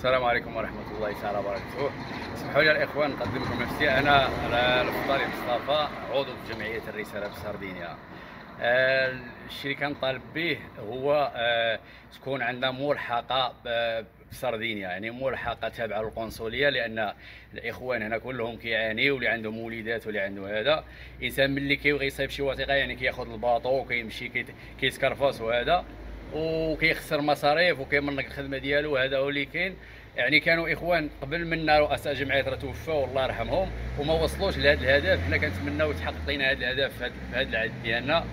السلام عليكم ورحمة الله تعالى وبركاته. اسمحوا لي الإخوان نقدم لكم نفسي. أنا الفضالي مصطفى، عضو في جمعية الرسالة بسردينيا. الشيء اللي كنطالب به هو تكون عندنا ملحقة بسردينيا، يعني ملحقة تابعة للقنصلية، لأن الإخوان هنا كلهم كيعانيوا، واللي عندهم وليدات واللي عنده هذا. إنسان ملي كيبغي يصيب شي وثيقة يعني كياخذ الباطو وكيمشي كيتكرفص وهذا، وكيخسر مصاريف وكيمرق الخدمه ديالو. هذا هو اللي كاين. يعني كانوا اخوان قبل منا رؤساء جمعيات راه توفاو الله يرحمهم وما وصلوش لهذا الهدف. حنا كنتمناو يتحقق لنا هذا الهدف في هذا العهد ديالنا،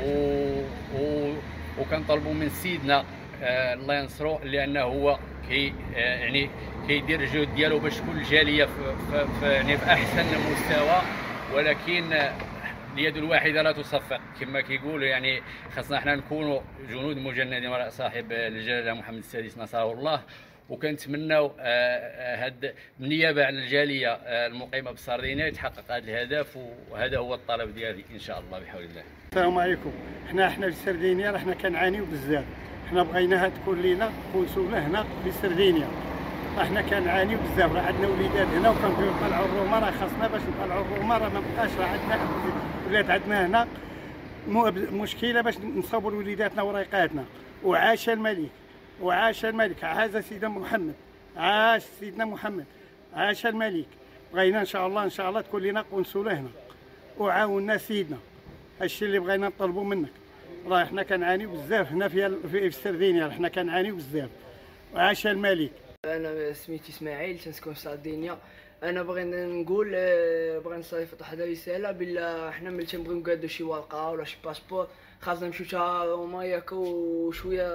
وكنطلبوا من سيدنا الله ينصرو، لانه هو يعني كيدير الجهد ديالو باش كل جاليه في احسن مستوى، ولكن اليد الواحده لا تصفق كما كيقولوا. يعني خاصنا حنا نكونوا جنود مجندين وراء صاحب الجلاله محمد السادس نصره الله، وكنتمناو هاد بالنيابه عن الجاليه المقيمه بالسردينيه يتحقق هذا الهدف، وهذا هو الطلب ديالي ان شاء الله بحول الله. السلام عليكم. حنا في السردينيه حنا كنعانيو بزاف. حنا بغيناها تكون لينا قنصله هنا في السردينيه. احنا كنعانيو بزاف، راه عندنا وليدات هنا وكنبغيو نطلعوا الروما، راه خاصنا باش نطلعوا الروما، راه ما بقاش، راه عندنا ولاد عندنا هنا مشكله باش نصاوبوا لوليداتنا وريقاتنا. وعاش الملك، وعاش الملك، عاش سيدنا محمد، عاش سيدنا محمد، عاش الملك. بغينا ان شاء الله تكون لنا قنصله هنا وعاوننا سيدنا. هادشي اللي بغينا نطلبوا منك. راه حنا كنعانيو بزاف هنا في السردينيه، حنا كنعانيو بزاف. وعاش الملك. انا سميتي اسماعيل، تنسكن في سردينيا. انا بغيت نقول بغيت نصيفط واحد الرساله بلا حنا ملي تنبغيو نقادو شي ورقه ولا شي باسبور خاصنا نمشيو تا هما ياكو شويه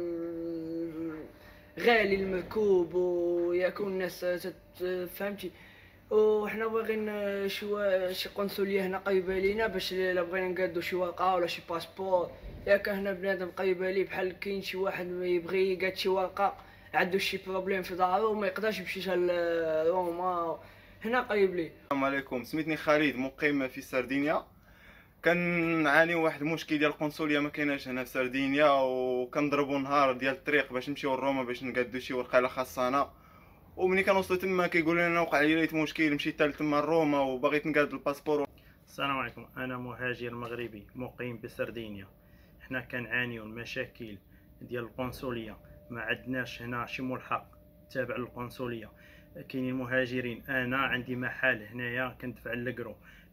غالي المركوب وياكو الناس فهمتي. وحنا باغيين شي قنصليه هنا قريبه لينا باش الا بغينا نقادو شي ورقه ولا شي باسبور. ياك هنا بنادم قريبه لي بحال كاين شي واحد يبغي يقاد شي ورقه عنده شي بروبليم في دارو وما يقدرش يمشي لروما هنا قريب لي. السلام عليكم، سميتني خالد، مقيم في سردينيا. كنعاني واحد المشكل ديال القنصليه ما كايناش هنا في سردينيا، وكنضربوا نهار ديال الطريق باش نمشيو لروما باش نقادو شي ورقه لا خاصنا. وملي كنوصلوا تما كيقولوا لنا وقع لي مشكل، مشيت حتى تما لروما وبغيت نقاد الباسبور. السلام عليكم، انا مهاجر مغربي مقيم بسردينيا. حنا كنعانيو المشاكل ديال القنصليه، ما عندناش هنا شي ملحق تابع للقنصليه. كاينين مهاجرين، انا عندي محل هنايا كندفع للقرو.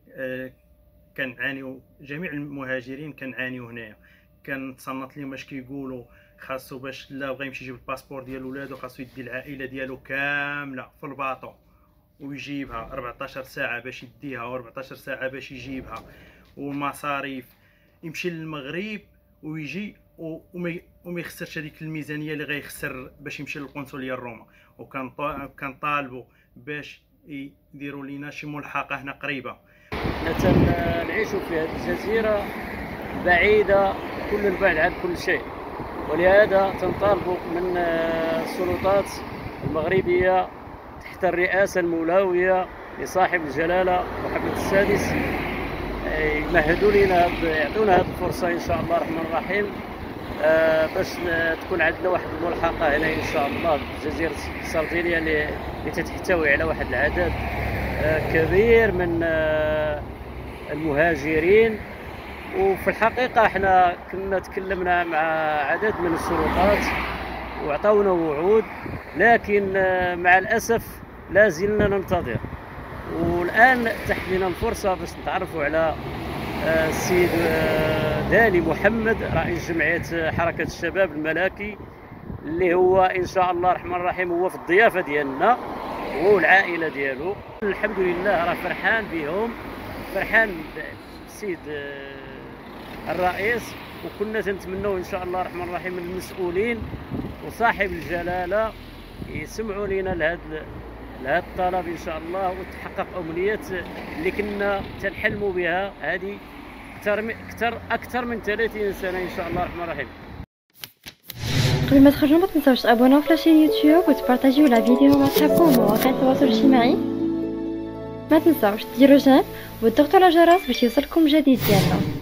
كنعانيو جميع المهاجرين كنعانيو هنايا. كنتصنت لهم اش كيقولوا خاصو باش لا بغى يمشي يجيب الباسبور ديال ولادو خاصو يدي العائله ديالو كامله في الباطو ويجيبها 14 ساعه باش يديها و14 ساعه باش يجيبها، والمصاريف يمشي للمغرب ويجي وما يخسرش هذيك الميزانيه اللي غيخسر باش يمشي للقنصليه الروما. وكنطالبوا باش يديروا لينا شي ملحقه هنا قريبه. حنا نعيشوا في هذه الجزيره بعيده كل البعد عن كل شيء، ولهذا تنطالبوا من السلطات المغربيه تحت الرئاسه المولويه لصاحب الجلاله محمد السادس يمهدوا لنا، يعطونا هذه الفرصه ان شاء الله الرحمن الرحيم، باش تكون عندنا واحد الملحقه هنا ان شاء الله في جزيره السردينيه اللي تتحتوي على واحد العدد كبير من المهاجرين. وفي الحقيقه احنا كنا تكلمنا مع عدد من السلطات وعطاونا وعود، لكن مع الاسف لا زلنا ننتظر. والان تحت لنا الفرصه باش نتعرفوا على السيد دالي محمد رئيس جمعيه حركه الشباب الملكي، اللي هو ان شاء الله الرحمن الرحيم هو في الضيافه ديالنا هو والعائله ديالو. الحمد لله راه فرحان بهم، فرحان بالسيد الرئيس، وكنا تنتمنوا ان شاء الله الرحمن الرحيم المسؤولين وصاحب الجلاله يسمعوا لنا لهذا الطلب ان شاء الله، وتحقق امنيات اللي كنا تنحلموا بها هذه اكثر من 30 سنه ان شاء الله الرحمن الرحيم. قبل ما تخرجوا ما تنساوش تابوناو في لاشين يوتيوب وتبارطاجيو لا فيديو مع صحابكم ومواقع التواصل الاجتماعي. ما تنساوش ديروا جيم وتضغطوا على الجرس باش يوصلكم جديد ديالنا.